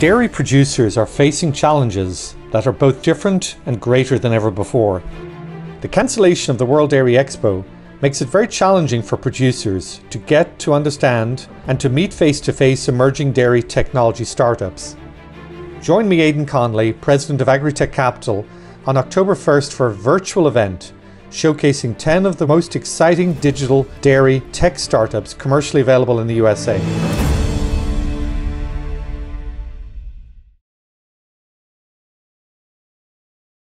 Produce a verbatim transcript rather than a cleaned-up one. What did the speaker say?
dairy producers are facing challenges that are both different and greater than ever before. The cancellation of the World Dairy Expo makes it very challenging for producers to get to understand and to meet face-to-face emerging dairy technology startups. Join me, Aidan Conley, President of Agritech Capital, on October first for a virtual event showcasing ten of the most exciting digital dairy tech startups commercially available in the U S A.